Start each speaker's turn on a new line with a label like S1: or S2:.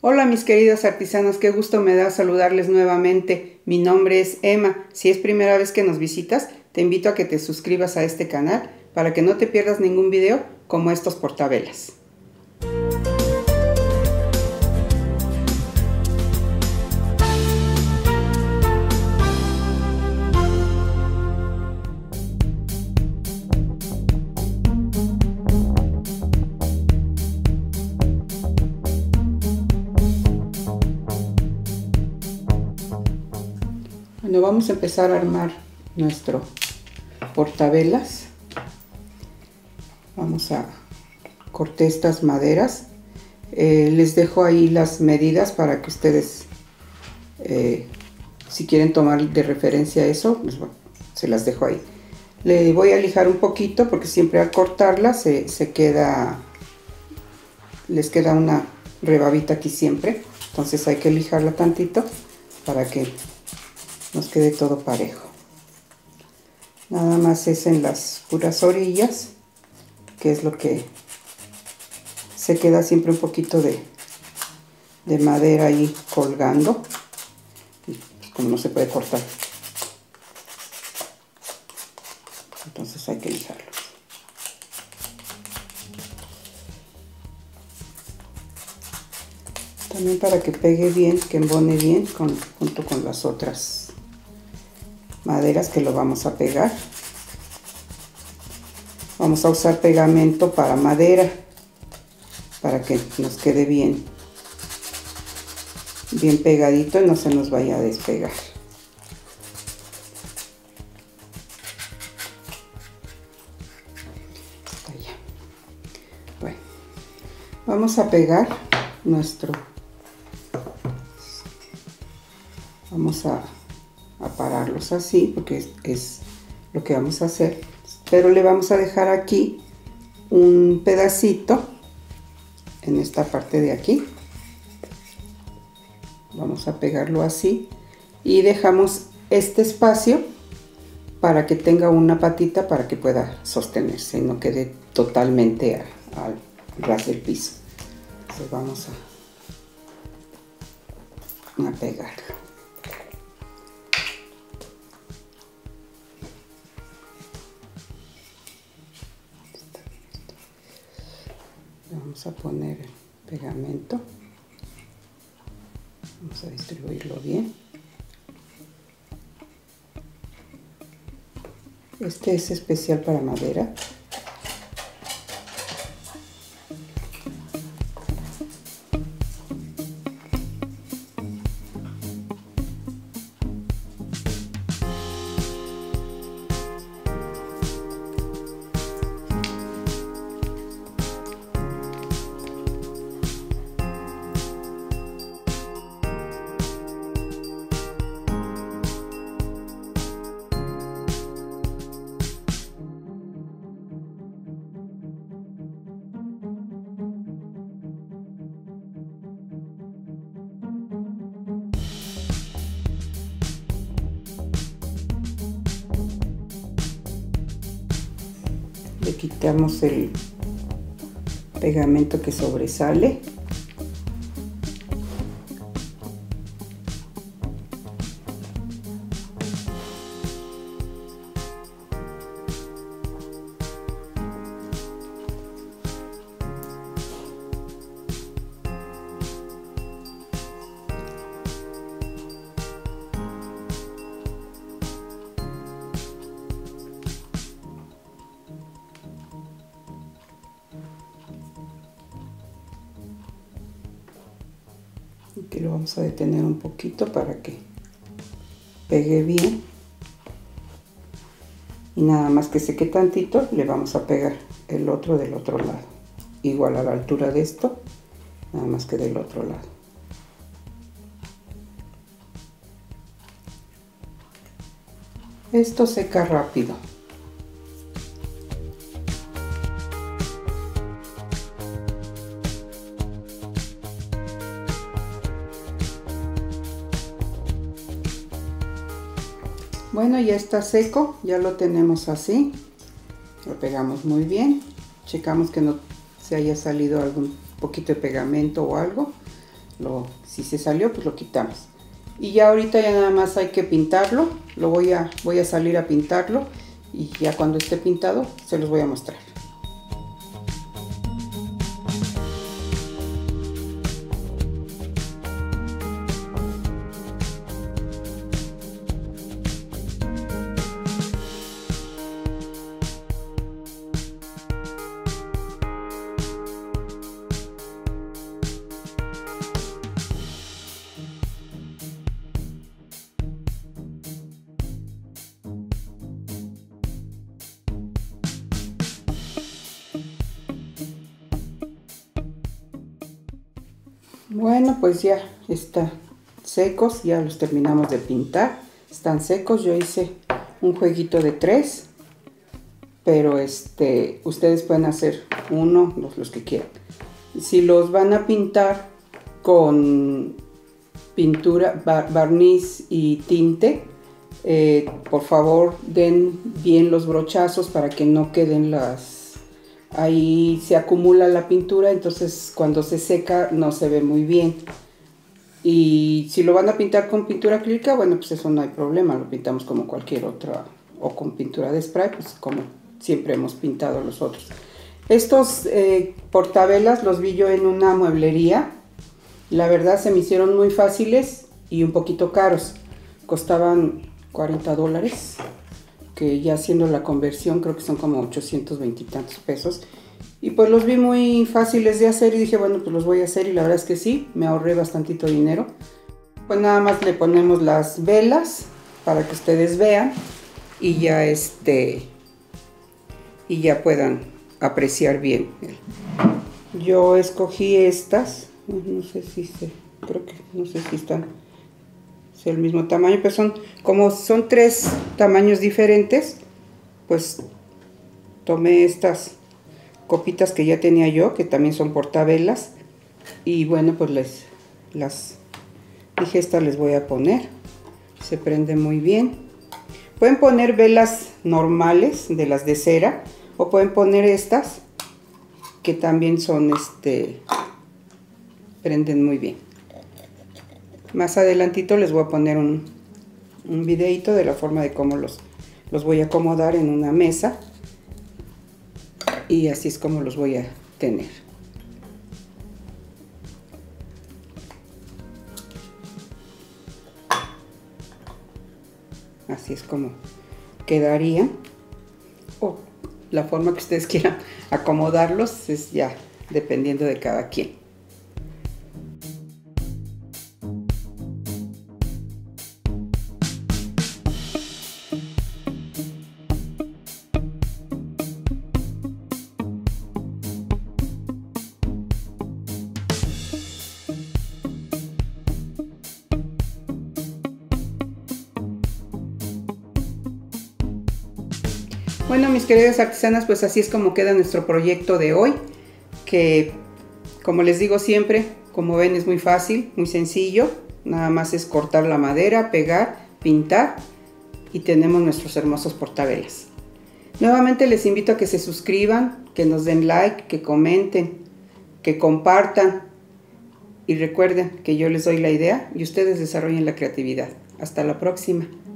S1: Hola mis queridas artesanas, qué gusto me da saludarles nuevamente. Mi nombre es Emma. Si es primera vez que nos visitas, te invito a que te suscribas a este canal para que no te pierdas ningún video como estos portavelas. Bueno, vamos a empezar a armar nuestro portavelas. Vamos a cortar estas maderas. Les dejo ahí las medidas para que ustedes, si quieren tomar de referencia eso, pues bueno, se las dejo ahí. Le voy a lijar un poquito porque siempre al cortarla les queda una rebabita aquí siempre. Entonces hay que lijarla tantito para que nos quede todo parejo. Nada más es en las puras orillas, que es lo que se queda siempre un poquito de madera ahí colgando, y pues como no se puede cortar, entonces hay que lijarlo. También para que pegue bien, que embone bien junto con las otras maderas que lo vamos a pegar. Vamos a usar pegamento para madera para que nos quede bien pegadito y no se nos vaya a despegar. Allá. Bueno, vamos a pegar vamos a pararlos así porque es lo que vamos a hacer, pero le vamos a dejar aquí un pedacito en esta parte de aquí. Vamos a pegarlo así y dejamos este espacio para que tenga una patita para que pueda sostenerse y no quede totalmente al ras del piso. Entonces vamos a pegarlo. Vamos a poner el pegamento, vamos a distribuirlo bien. Este es especial para madera. Le quitamos el pegamento que sobresale. Aquí lo vamos a detener un poquito para que pegue bien, y nada más que seque tantito le vamos a pegar el otro del otro lado, igual a la altura de esto, nada más que del otro lado. Esto seca rápido. Bueno, ya está seco, ya lo tenemos así. Lo pegamos muy bien. Checamos que no se haya salido algún poquito de pegamento o algo. si se salió, pues lo quitamos. Y ya ahorita ya nada más hay que pintarlo. Voy a salir a pintarlo y ya cuando esté pintado se los voy a mostrar. Bueno, pues ya están secos, ya los terminamos de pintar. Están secos, yo hice un jueguito de 3, pero ustedes pueden hacer uno, los que quieran. Si los van a pintar con pintura, barniz y tinte, por favor den bien los brochazos para que no queden ahí se acumula la pintura, entonces cuando se seca no se ve muy bien. Y si lo van a pintar con pintura acrílica, bueno, pues eso no hay problema, lo pintamos como cualquier otra, o con pintura de spray, pues como siempre hemos pintado los otros. Estos portavelas los vi yo en una mueblería, la verdad se me hicieron muy fáciles y un poquito caros, costaban $40, que ya haciendo la conversión creo que son como 820 y tantos pesos. Y pues los vi muy fáciles de hacer y dije, bueno, pues los voy a hacer, y la verdad es que sí, me ahorré bastantito dinero. Pues nada más le ponemos las velas para que ustedes vean y ya puedan apreciar bien. Yo escogí estas, no sé si están el mismo tamaño, pero son 3 tamaños diferentes, pues tomé estas copitas que ya tenía yo, que también son portavelas, y bueno, pues dije, estas les voy a poner, se prende muy bien. Pueden poner velas normales, de las de cera, o pueden poner estas, que también son, prenden muy bien. Más adelantito les voy a poner un videito de la forma de cómo los voy a acomodar en una mesa, y así es como los voy a tener. Así es como quedaría, o la forma que ustedes quieran acomodarlos, es ya dependiendo de cada quien. Bueno, mis queridas artesanas, pues así es como queda nuestro proyecto de hoy, que como les digo siempre, como ven es muy fácil, muy sencillo, nada más es cortar la madera, pegar, pintar y tenemos nuestros hermosos portavelas. Nuevamente les invito a que se suscriban, que nos den like, que comenten, que compartan y recuerden que yo les doy la idea y ustedes desarrollen la creatividad. Hasta la próxima.